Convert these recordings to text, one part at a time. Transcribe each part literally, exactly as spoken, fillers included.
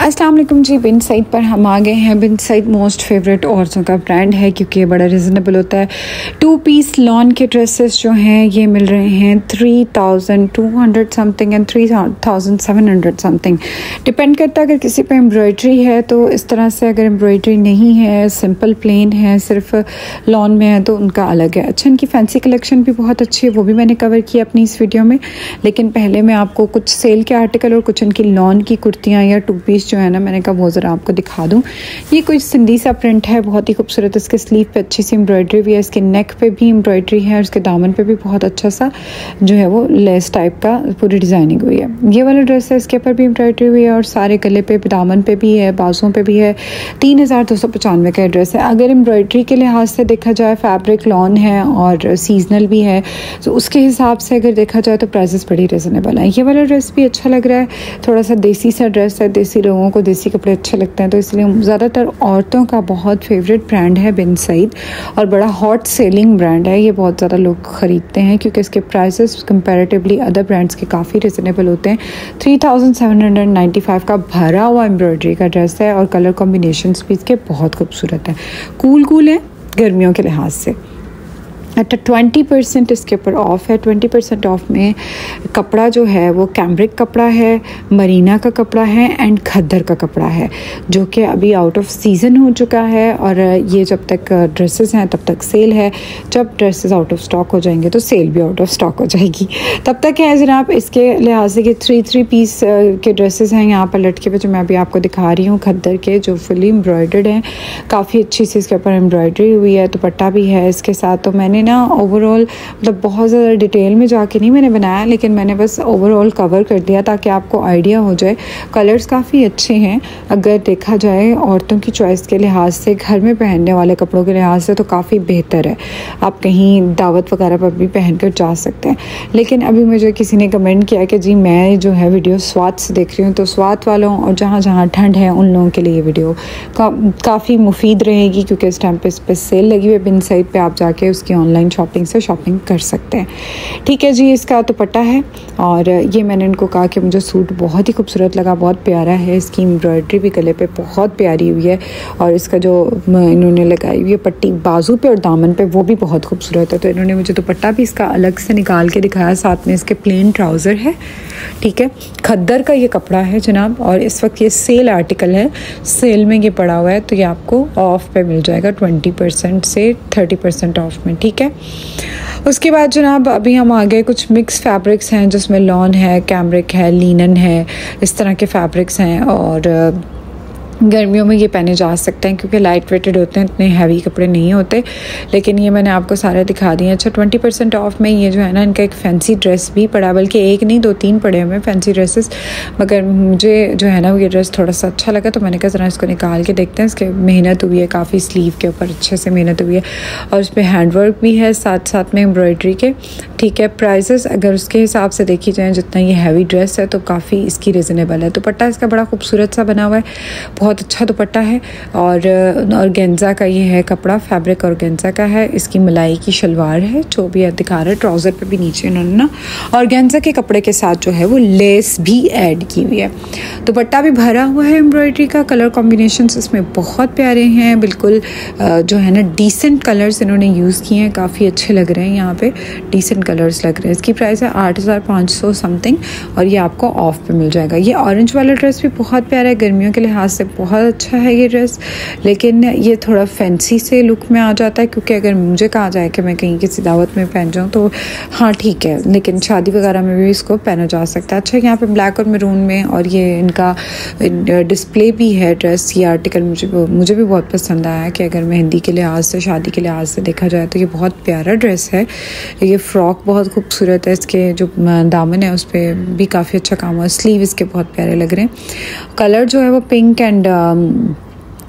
अस्सलाम वालेकुम जी। बिन साइड पर हम आ गए हैं। बिन साइड मोस्ट फेवरेट औरतों का ब्रांड है क्योंकि ये बड़ा रिजनेबल होता है। टू पीस लॉन के ड्रेसेस जो हैं ये मिल रहे हैं three thousand two hundred something and three thousand seven hundred something. Depend करता है अगर किसी पे एम्ब्रॉयडरी है तो इस तरह से, अगर एम्ब्रॉयडरी नहीं है, सिंपल प्लेन है, सिर्फ लॉन में है तो उनका अलग है। अच्छा, इनकी फैंसी कलेक्शन भी बहुत अच्छी है, वो भी मैंने कवर की अपनी इस वीडियो में। लेकिन पहले मैं आपको कुछ सेल के आर्टिकल और कुछ इनकी लॉन की कुर्तियाँ या टू पीस जो है ना, मैंने कहा वो ज़रा आपको दिखा दूँ। ये कोई सिंधी सा प्रिंट है, बहुत ही खूबसूरत। इसके स्लीव पे अच्छी सी एम्ब्रॉयडरी भी है, इसके नेक पे भी एम्ब्रॉयडरी है और इसके दामन पे भी बहुत अच्छा सा जो है वो लेस टाइप का पूरी डिज़ाइनिंग हुई है। ये वाला ड्रेस है, इसके ऊपर भी एम्ब्रॉयडरी हुई है और सारे गले पे, दामन पे भी है, बाजुओं पे भी है। तीन हज़ार दो सौ पचानवे का ड्रेस है। अगर एम्ब्रॉयडरी के लिहाज से देखा जाए, फैब्रिक लॉन है और सीजनल भी है, तो उसके हिसाब से अगर देखा जाए तो प्राइसेस बड़ी रिजनेबल है। ये वाला ड्रेस भी अच्छा लग रहा है, थोड़ा सा देसी सा ड्रेस है। देसी लोगों को देसी कपड़े अच्छे लगते हैं तो इसलिए ज़्यादातर औरतों का बहुत फेवरेट ब्रांड है बिन सईद और बड़ा हॉट सेलिंग ब्रांड है। ये बहुत ज़्यादा लोग ख़रीदते हैं क्योंकि इसके प्राइसेस कंपैरेटिवली अदर ब्रांड्स के काफ़ी रिजनेबल होते हैं। Three thousand seven hundred ninety five का भरा हुआ एम्ब्रॉयडरी का ड्रेस है और कलर कॉम्बिनेशंस भी इसके बहुत खूबसूरत है। कूल कूल है गर्मियों के लिहाज से। अच्छा, ट्वेंटी परसेंट इसके ऊपर ऑफ़ है। ट्वेंटी परसेंट ऑफ में कपड़ा जो है वो कैम्ब्रिक कपड़ा है, मरीना का कपड़ा है एंड खद्दर का कपड़ा है, जो कि अभी आउट ऑफ सीज़न हो चुका है। और ये जब तक ड्रेसेस हैं तब तक सेल है, जब ड्रेसेस आउट ऑफ स्टॉक हो जाएंगे तो सेल भी आउट ऑफ स्टॉक हो जाएगी। तब तक है जनाब। इसके लिहाज से कि थ्री थ्री पीस के ड्रेसेस हैं यहाँ पर लटके हुए, जो मैं अभी आपको दिखा रही हूँ, खद्दर के, जो फुली एम्ब्रॉयडर्ड हैं। काफ़ी अच्छी सी इसके ऊपर एम्ब्रॉयडरी हुई है, दुपट्टा भी है इसके साथ। तो मैंने ना ओवरऑल मतलब बहुत ज़्यादा डिटेल में जाके नहीं मैंने बनाया, लेकिन मैंने बस ओवरऑल कवर कर दिया ताकि आपको आइडिया हो जाए। कलर्स काफ़ी अच्छे हैं अगर देखा जाए औरतों की चॉइस के लिहाज से, घर में पहनने वाले कपड़ों के लिहाज से तो काफ़ी बेहतर है। आप कहीं दावत वगैरह पर भी पहन कर जा सकते हैं। लेकिन अभी मुझे किसी ने कमेंट किया कि जी मैं जो है वीडियो स्वात से देख रही हूँ, तो स्वात वालों और जहाँ जहाँ ठंड है उन लोगों के लिए ये वीडियो का, काफ़ी मुफीद रहेगी क्योंकि इस टाइम पे इस पर सेल लगी हुई है। बिन साइड पर आप जाके उसकी ऑनलाइन शॉपिंग से शॉपिंग कर सकते हैं। ठीक है जी, इसका दुपट्टा है और ये मैंने इनको कहा कि मुझे सूट बहुत ही खूबसूरत लगा, बहुत प्यारा है। इसकी एम्ब्रॉयडरी भी गले पे बहुत प्यारी हुई है और इसका जो इन्होंने लगाई हुई है पट्टी बाजू पे और दामन पे, वो भी बहुत खूबसूरत है। तो इन्होंने मुझे दुपट्टा भी इसका अलग से निकाल के दिखाया, साथ में इसके प्लेन ट्राउज़र है। ठीक है, खद्दर का ये कपड़ा है जनाब और इस वक्त ये सेल आर्टिकल है, सेल में ये पड़ा हुआ है, तो ये आपको ऑफ पे मिल जाएगा ट्वेंटी परसेंट से थर्टी परसेंट ऑफ में। ठीक है, उसके बाद जनाब अभी हम आ गए, कुछ मिक्स फैब्रिक्स हैं जिसमें लॉन है, कैम्ब्रिक है, लिनन है, इस तरह के फैब्रिक्स हैं और गर्मियों में ये पहने जा सकते हैं क्योंकि लाइट वेटेड होते हैं, इतने हैवी कपड़े नहीं होते। लेकिन ये मैंने आपको सारे दिखा दिए। अच्छा, ट्वेंटी परसेंट ऑफ में ये जो है ना, इनका एक फैंसी ड्रेस भी पड़ा, बल्कि एक नहीं दो तीन पड़े हुए फैंसी ड्रेसेस, मगर मुझे जो है ना ये ड्रेस थोड़ा सा अच्छा लगा तो मैंने कहा ज़रा इसको निकाल के देखते हैं। इसके मेहनत हुई है काफ़ी, स्लीव के ऊपर अच्छे से मेहनत हुई है और इस पर हैंडवर्क भी है साथ साथ में एम्ब्रॉयडरी के। ठीक है, प्राइसेस अगर उसके हिसाब से देखी जाए, जितना ये हैवी ड्रेस है तो काफ़ी इसकी रिजनेबल है। दुपट्टा इसका बड़ा खूबसूरत सा बना हुआ है, बहुत अच्छा दुपट्टा है और ऑर्गेन्जा का ये है कपड़ा, फैब्रिक ऑर्गेन्जा का है। इसकी मलाई की शलवार है, जो भी दिखा रहा है। ट्राउज़र पे भी नीचे इन्होंने ना ऑर्गेन्जा के कपड़े के साथ जो है वो लेस भी ऐड की हुई है। दुपट्टा भी भरा हुआ है एम्ब्रॉयडरी का। कलर कॉम्बिनेशंस इसमें बहुत प्यारे हैं, बिल्कुल जो है ना डिसेंट कलर्स इन्होंने यूज़ किए हैं, काफ़ी अच्छे लग रहे हैं। यहाँ पे डिसेंट कलर्स लग रहे हैं। इसकी प्राइस है आठ हज़ार पाँच सौ समथिंग और ये आपको ऑफ पे मिल जाएगा। ये ऑरेंज वाला ड्रेस भी बहुत प्यारा है, गर्मियों के लिहाज से बहुत अच्छा है ये ड्रेस, लेकिन ये थोड़ा फैंसी से लुक में आ जाता है क्योंकि अगर मुझे कहा जाए कि मैं कहीं किसी दावत में पहन जाऊँ तो हाँ ठीक है, लेकिन शादी वगैरह में भी इसको पहना जा सकता है। अच्छा, यहाँ पे ब्लैक और मैरून में और ये इनका डिस्प्ले भी है ड्रेस। ये आर्टिकल मुझे मुझे भी बहुत पसंद आया कि अगर मेहंदी के लिहाज से, शादी के लिहाज से देखा जाए तो ये बहुत प्यारा ड्रेस है। ये फ्रॉक बहुत खूबसूरत है, इसके जो दामन है उस पर भी काफ़ी अच्छा काम हुआ, स्लीव इसके बहुत प्यारे लग रहे हैं। कलर जो है वो पिंक एंड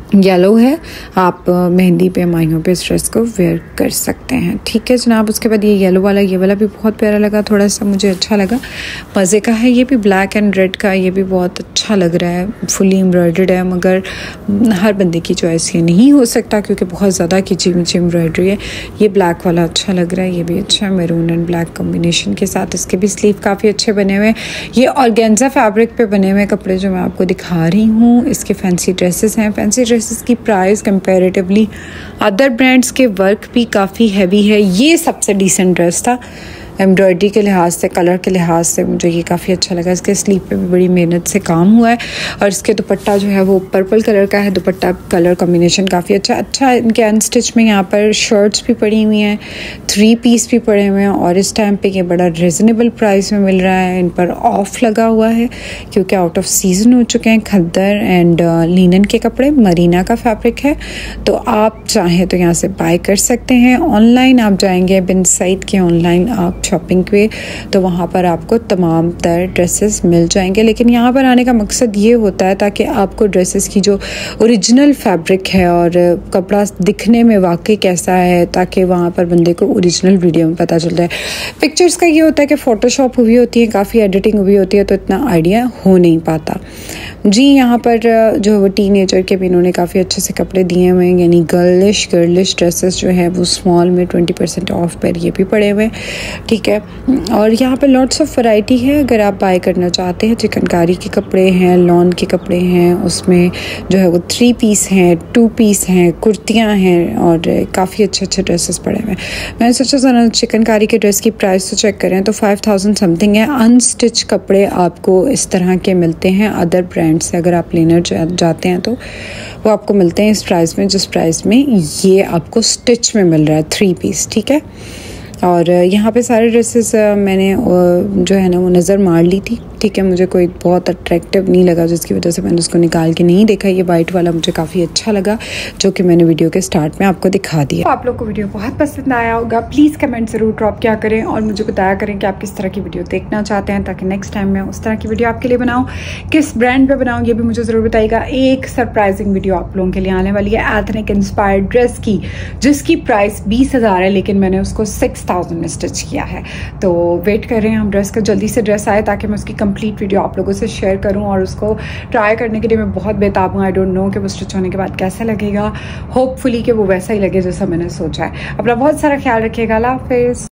येलो है, आप मेहंदी पे माइयों पे इस ड्रेस को वेयर कर सकते हैं। ठीक है जनाब। उसके बाद ये येलो वाला, ये वाला भी बहुत प्यारा लगा, थोड़ा सा मुझे अच्छा लगा, मज़े का है। ये भी ब्लैक एंड रेड का, ये भी बहुत अच्छा लग रहा है, फुली एम्ब्रॉयडर्ड है, मगर हर बंदे की चॉइस ये नहीं हो सकता क्योंकि बहुत ज़्यादा खिंची मिची एम्ब्रॉयडरी है। ये ब्लैक वाला अच्छा लग रहा है, ये भी अच्छा है, मैरून एंड ब्लैक कॉम्बिनेशन के साथ। इसके भी स्लीव काफ़ी अच्छे बने हुए हैं। ये ऑर्गेन्जा फैब्रिक पे बने हुए कपड़े जो मैं आपको दिखा रही हूँ, इसके फैंसी ड्रेसेस हैं। फैंसी ड्रेसेस की प्राइस कंपैरेटिवली अदर ब्रांड्स के वर्क भी काफ़ी हैवी है। ये सबसे डिसेंट ड्रेस था एम्ब्रॉयडरी के लिहाज से, कलर के लिहाज से मुझे ये काफ़ी अच्छा लगा। इसके स्लीव पे भी बड़ी मेहनत से काम हुआ है और इसके दुपट्टा जो है वो पर्पल कलर का है। दुपट्टा कलर कॉम्बिनेशन काफ़ी अच्छा अच्छा इनके अनस्टिच में यहाँ पर शर्ट्स भी पड़ी हुई हैं, थ्री पीस भी पड़े हुए हैं और इस टाइम पे ये बड़ा रिजनेबल प्राइस में मिल रहा है। इन पर ऑफ लगा हुआ है क्योंकि आउट ऑफ सीज़न हो चुके हैं। खद्दर एंड लिनन के कपड़े, मरीना का फैब्रिक है, तो आप चाहें तो यहाँ से बाय कर सकते हैं। ऑनलाइन आप जाएंगे बिन सईद के ऑनलाइन आप शॉपिंग पे, तो वहाँ पर आपको तमाम तर ड्रेसेस मिल जाएंगे। लेकिन यहाँ पर आने का मकसद ये होता है ताकि आपको ड्रेसेस की जो ओरिजिनल फैब्रिक है और कपड़ा दिखने में वाकई कैसा है, ताकि वहाँ पर बंदे को ओरिजिनल वीडियो में पता चल जाए। पिक्चर्स का ये होता है कि फ़ोटोशॉप हुई होती है, काफ़ी एडिटिंग हुई होती है, तो इतना आइडिया हो नहीं पाता। जी यहाँ पर जो है वो टीनेजर के भी इन्होंने काफ़ी अच्छे से कपड़े दिए हुए हैं, यानी गर्लिश गर्लिश ड्रेसेस जो है वो स्मॉल में ट्वेंटी परसेंट ऑफ पर ये भी पड़े हुए हैं। ठीक है। और यहाँ पे लॉट्स ऑफ वैरायटी है अगर आप बाय करना चाहते हैं। चिकनकारी के कपड़े हैं, लॉन के कपड़े हैं, उसमें जो है वो थ्री पीस हैं, टू पीस हैं, कुर्तियाँ हैं और काफ़ी अच्छे अच्छे ड्रेसेस पड़े हुए हैं। मैंने सोचा ज़रा चिकनकारी के ड्रेस की प्राइस तो चेक करें तो फाइव थाउजेंड समथिंग है। अनस्टिच कपड़े आपको इस तरह के मिलते हैं अदर ब्रांड से, अगर आप लेना जाते हैं तो वो आपको मिलते हैं इस प्राइस में जिस प्राइस में ये आपको स्टिच में मिल रहा है, थ्री पीस। ठीक है। और यहाँ पे सारे ड्रेसेस मैंने जो है ना वो नज़र मार ली थी। ठीक है। मुझे कोई बहुत अट्रैक्टिव नहीं लगा जिसकी वजह से मैंने उसको निकाल के नहीं देखा। ये वाइट वाला मुझे काफ़ी अच्छा लगा जो कि मैंने वीडियो के स्टार्ट में आपको दिखा दिया। तो आप लोग को वीडियो बहुत पसंद आया होगा, प्लीज़ कमेंट ज़रूर ड्रॉप किया करें और मुझे बताया करें कि आप किस तरह की वीडियो देखना चाहते हैं ताकि नेक्स्ट टाइम मैं उस तरह की वीडियो आपके लिए बनाऊँ। किस ब्रांड पर बनाऊँ ये भी मुझे ज़रूर बताइएगा। एक सरप्राइजिंग वीडियो आप लोगों के लिए आने वाली है एथनिक इंस्पायर्ड ड्रेस की, जिसकी प्राइस बीस हज़ार है लेकिन मैंने उसको सिक्स थाउजेंड में स्टिच किया है। तो वेट कर रहे हैं हम ड्रेस का, जल्दी से ड्रेस आए ताकि मैं उसकी कंप्लीट वीडियो आप लोगों से शेयर करूं और उसको ट्राई करने के लिए मैं बहुत बेताब हूँ। आई डोंट नो कि वो स्टिच होने के बाद कैसा लगेगा। होपफुली कि वो वैसा ही लगे जैसा मैंने सोचा है। अपना बहुत सारा ख्याल रखिएगा। अल्लाह हाफिज़।